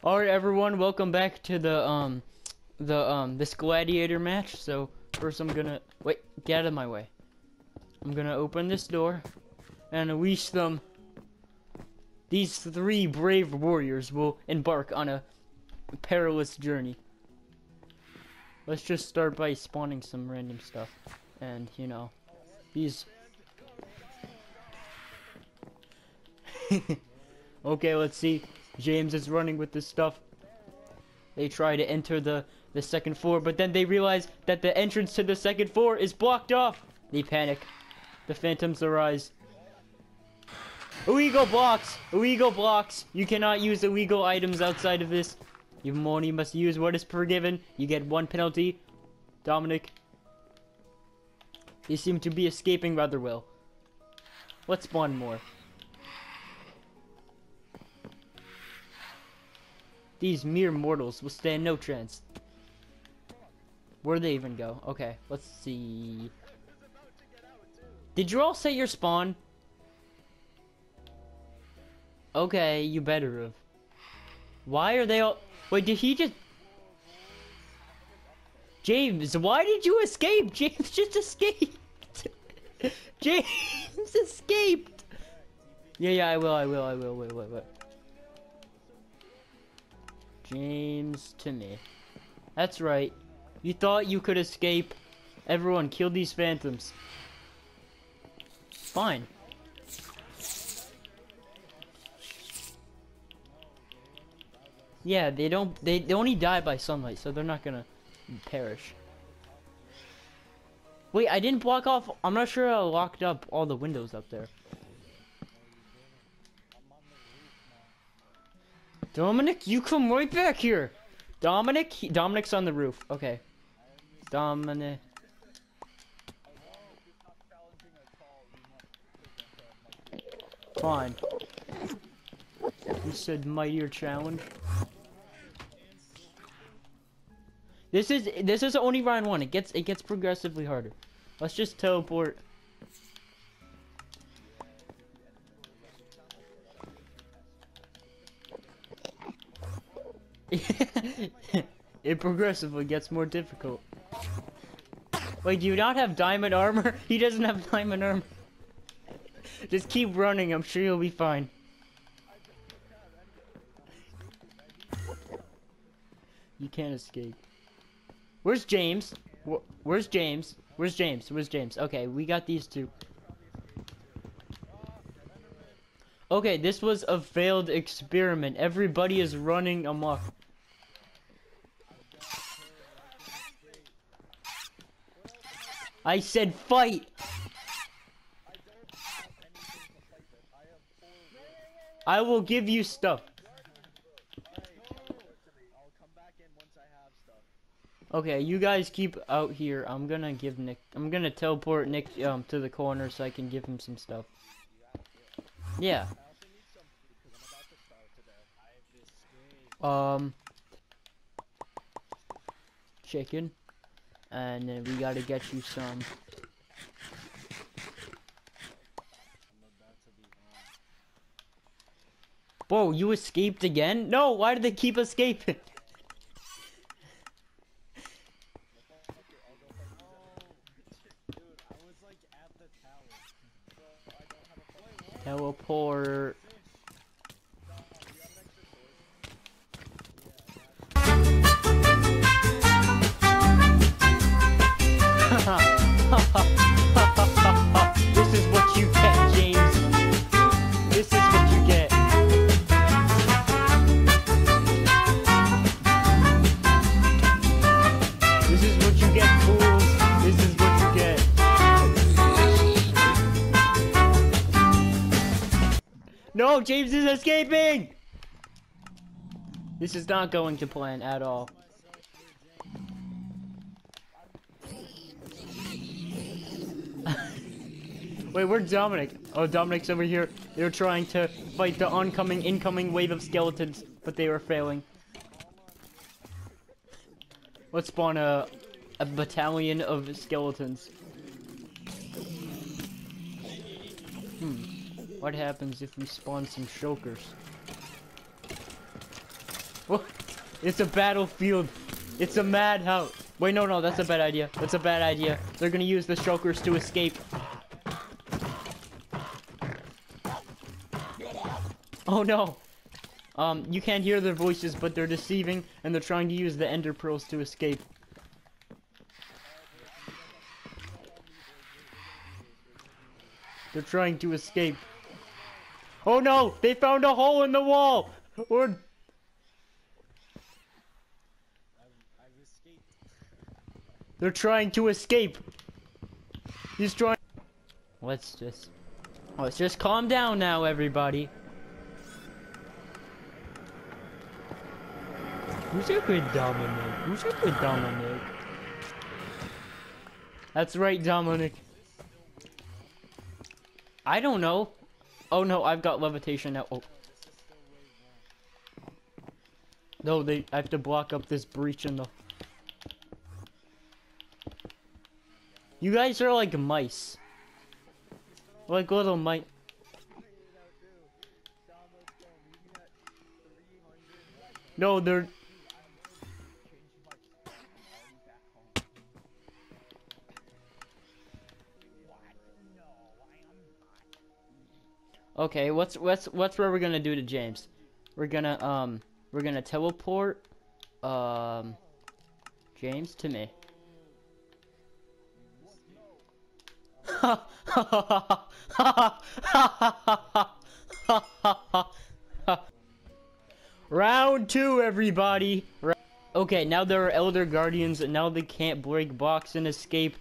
Alright everyone, welcome back to this gladiator match. So first I'm gonna wait, get out of my way. I'm gonna open this door and unleash them. These three brave warriors will embark on a perilous journey. Let's just start by spawning some random stuff. And you know, these okay, let's see. James is running with this stuff. They try to enter the second floor, but then they realize that the entrance to the second floor is blocked off. They panic. The phantoms arise. Illegal blocks! Illegal blocks! You cannot use illegal items outside of this. You only must use what is forgiven. You get one penalty. Dominic. They seem to be escaping rather well. Let's spawn more. These mere mortals will stand no chance. Where'd they even go? Okay, let's see. Did you all say your spawn? Okay, you better have. Why are they all... Wait, did he just... James, why did you escape? James just escaped. James escaped. Yeah, I will. Wait. James to me. That's right. You thought you could escape. Everyone, kill these phantoms. Fine. Yeah, they only die by sunlight, so they're not gonna perish. Wait, I didn't block off. I'm not sure I locked up all the windows up there. Dominic, you come right back here. Dominic's on the roof. Okay. Dominic. Fine. You said mightier challenge. This is only round one. It gets progressively harder. Let's just teleport. It progressively gets more difficult. Wait, do you not have diamond armor? He doesn't have diamond armor. Just keep running, I'm sure you'll be fine. You can't escape. Where's James? Where's James? Where's James? Okay, we got these two. Okay, this was a failed experiment. Everybody is running amok. I said fight! I will give you stuff. Okay, you guys keep out here. I'm gonna teleport Nick to the corner so I can give him some stuff. Yeah. Chicken. And then we gotta get you some. Whoa, you escaped again? No, why do they keep escaping? Teleport. This is what you get, James. This is what you get. This is what you get, fools. This is what you get. No, James is escaping! This is not going to plan at all. Wait, where's Dominic? Oh, Dominic's over here. They're trying to fight the incoming wave of skeletons, but they were failing. Let's spawn a battalion of skeletons. What happens if we spawn some shulkers? It's a battlefield. It's a madhouse. Wait, no, that's a bad idea. That's a bad idea. They're gonna use the shulkers to escape. Oh no. You can't hear their voices, but they're deceiving, and they're trying to use the ender pearls to escape. They're trying to escape. Oh no! They found a hole in the wall! Or... They're trying to escape. He's trying... Let's just calm down now, everybody. Who's a good Dominic? Who's a good Dominic? That's right, Dominic. I don't know. Oh no, I've got levitation now. Oh. No, I have to block up this breach in the... You guys are like mice. Like little mice. No, they're... Okay, what's what we're gonna do to James? We're gonna teleport James to me. Round 2, everybody. Okay, now there are Elder Guardians, and now they can't break box and escape.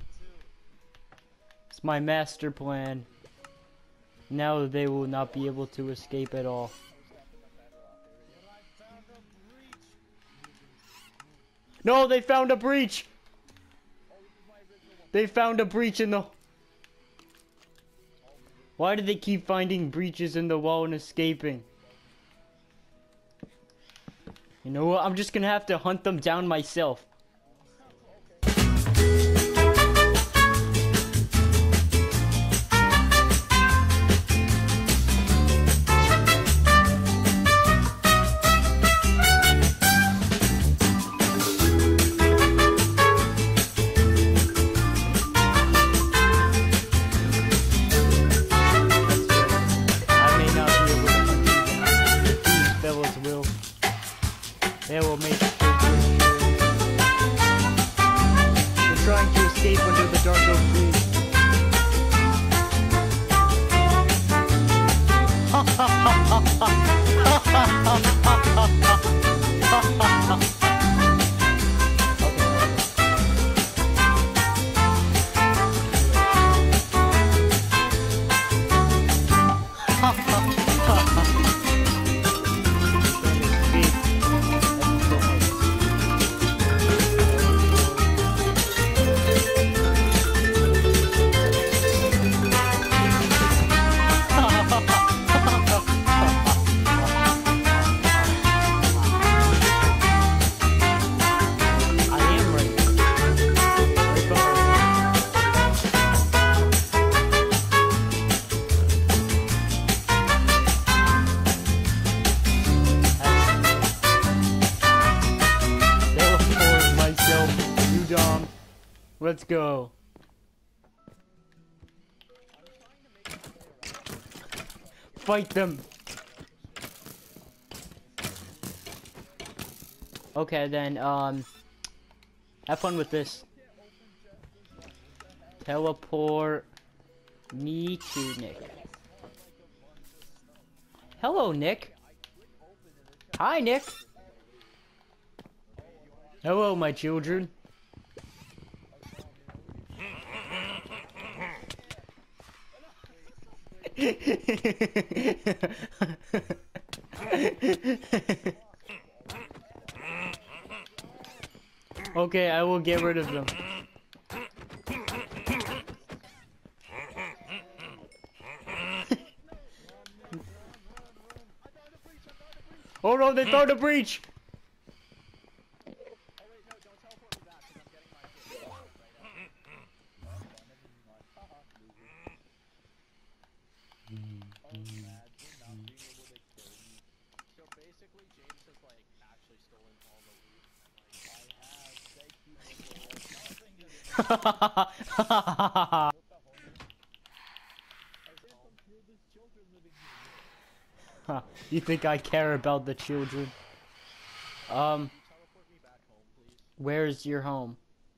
It's my master plan. Now they will not be able to escape at all. No, they found a breach! They found a breach in the... Why do they keep finding breaches in the wall and escaping? You know what? I'm just gonna have to hunt them down myself. They will make it. They're trying to escape under the dark oak trees. Let's go. Fight them. Okay, then, have fun with this. Teleport me to Nick. Hello, Nick. Hi, Nick. Hello, my children. Okay, I will get rid of them. Oh no, they found a breach! Huh, you think I care about the children? Teleport me back home, please. Where's your home?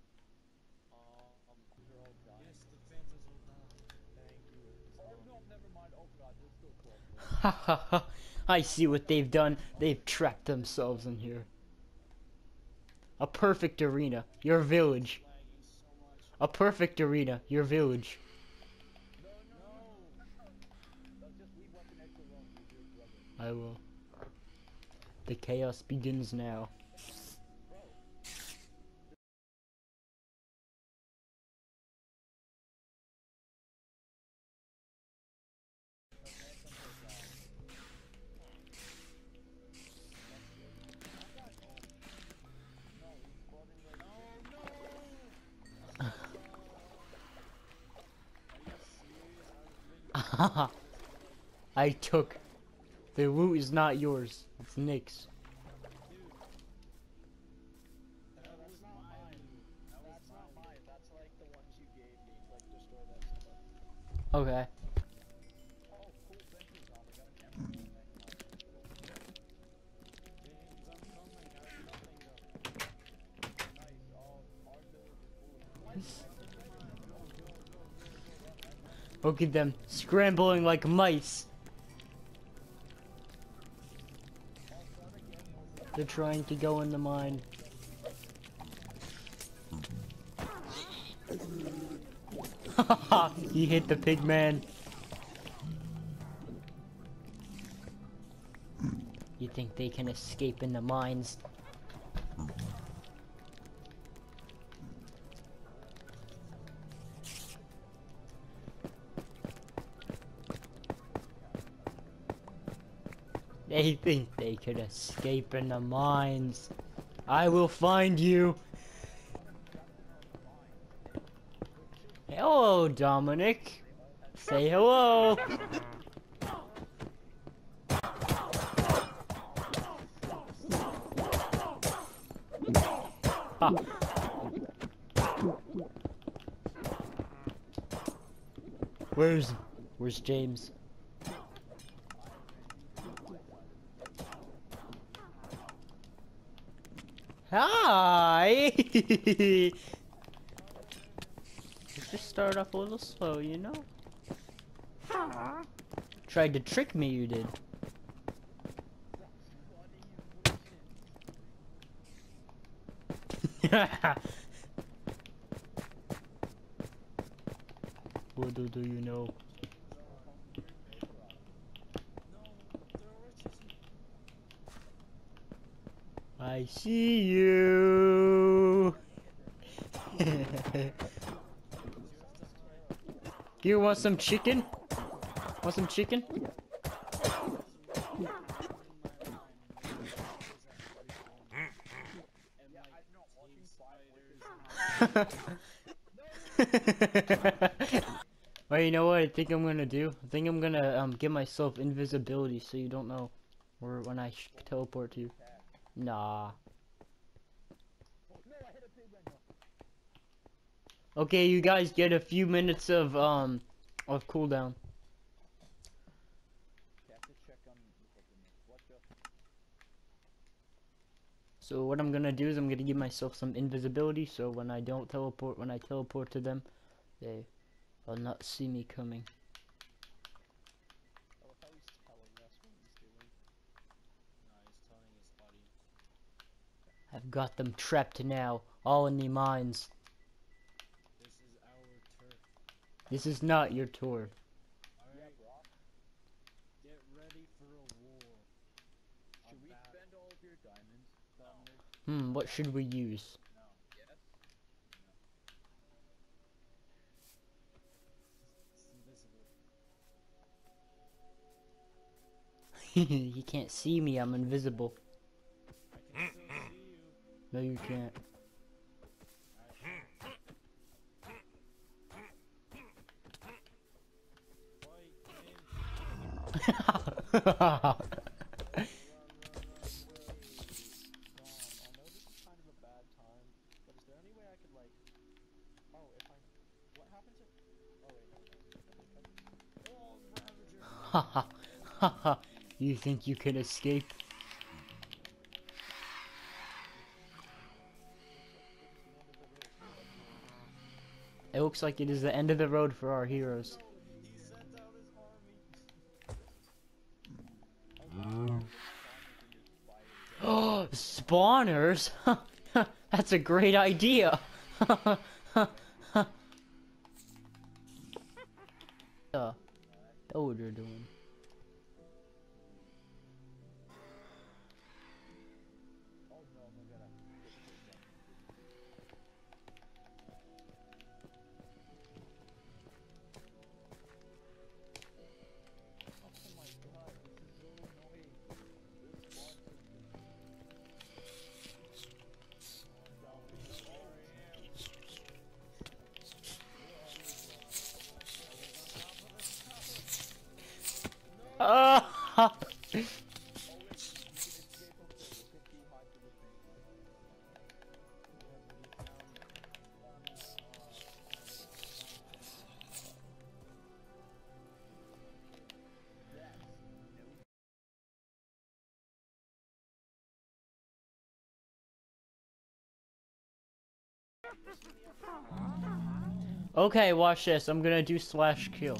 They're all dying. Yes, the Fantas all died. Thank you. Oh no, never mind. Oh god, there's still 12 more. Ha ha ha. I see what they've done. They've trapped themselves in here. A perfect arena. Your village. Lagging so much. A perfect arena. Your village. No, no. Let's just leave weapon X alone. He's your brother. I will. The chaos begins now. I took. The loot is not yours. It's Nick's. That was not mine. That's not mine. That's like the ones you gave me. Like destroy that stuff. Okay. Oh, cool. Thank you, Tom. I got a camera. James, I'm coming. I have nothing though. Nice. Our village is full of Look at them scrambling like mice. They're trying to go in the mine. He hit the pig man. You think they can escape in the mines? They think they could escape in the mines. I will find you. Hello, Dominic. Say hello. Ah. Where's James? Hi! Let's just start off a little slow, you know? Tried to trick me, you did. What do you know? I see you. You want some chicken? Want some chicken? Well, you know what I think I'm gonna do? I think I'm gonna give myself invisibility so you don't know where when I teleport to. Nah. Okay, you guys get a few minutes of cooldown. So what I'm gonna do is I'm gonna give myself some invisibility so when I teleport to them, they will not see me coming. I love how he's telling us what he's doing. Nah, he's telling his audience. I've got them trapped now, all in the mines. This is our turf. This is not your tour. Alright. Get ready for a war. Should we spend all of your diamonds, Dominic? What should we use? No. Yes? No. It's invisible. You can't see me, I'm invisible. I can still see you. No, you can't. Ha ha ha ha. You think you can escape? It looks like it is the end of the road for our heroes. He sent out his army. Oh, spawners! That's a great idea! Know what you're doing. Oh no, I'm gonna oh my god, this is so annoying. This boss Ah! Okay, watch this. I'm gonna do slash kill.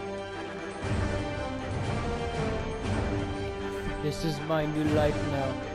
This is my new life now.